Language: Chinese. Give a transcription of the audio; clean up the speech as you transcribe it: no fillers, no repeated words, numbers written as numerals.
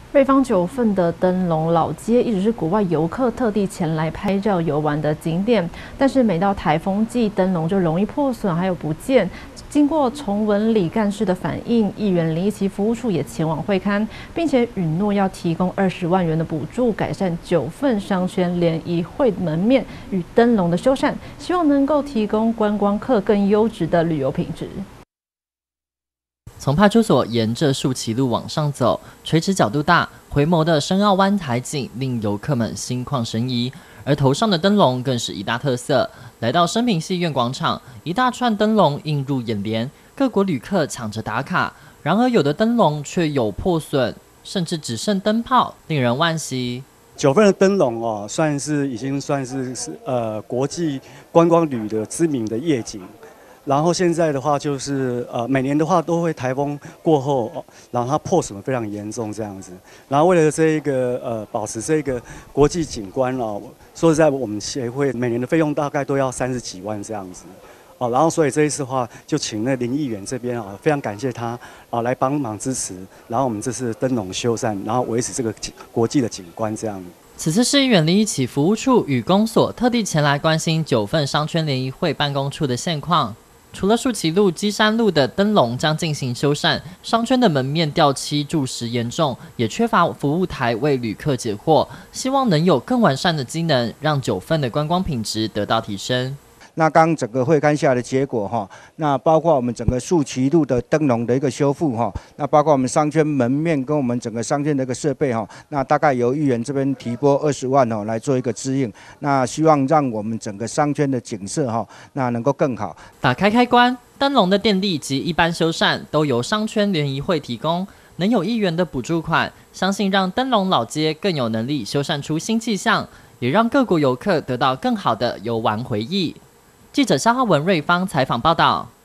瑞芳九份的灯笼老街一直是国外游客特地前来拍照游玩的景点，但是每到台风季，灯笼就容易破损还有不见。经过崇文里干事的反映，议员林义奇服务处也前往会勘，并且允诺要提供20万元的补助，改善九份商圈联谊会门面与灯笼的修缮，希望能够提供观光客更优质的旅游品质。 从派出所沿着树崎路往上走，垂直角度大，回眸的深澳湾海景令游客们心旷神怡，而头上的灯笼更是一大特色。来到升平戏院广场，一大串灯笼映入眼帘，各国旅客抢着打卡。然而有的灯笼却有破损，甚至只剩灯泡，令人惋惜。 九份的灯笼已经算是国际观光旅的知名的夜景。然后现在的话就是每年的话都会台风过后，然后它破损非常严重这样子。然后为了这一个保持这个国际景观说实在我们协会每年的费用大概都要30几万这样子。然后所以这一次的话就请那林议员这边非常感谢他来帮忙支持。然后我们这次灯笼修缮，然后维持这个国际的景观这样。 此次市议员林义奇服务处与公所特地前来关心九份商圈联谊会办公处的现况。除了树崎路、基山路的灯笼将进行修缮，商圈的门面掉漆蛀蚀严重，也缺乏服务台为旅客解惑，希望能有更完善的机能，让九份的观光品质得到提升。 那刚整个会勘下的结果那包括我们整个树崎路的灯笼的一个修复那包括我们商圈门面跟我们整个商圈的一个设备那大概由议员这边提拨20万来做一个支应，那希望让我们整个商圈的景色那能够更好。 打开开关，灯笼的电力及一般修缮都由商圈联谊会提供，能有议员的补助款，相信让灯笼老街更有能力修缮出新气象，也让各国游客得到更好的游玩回忆。记者肖浩文瑞芳采访报道。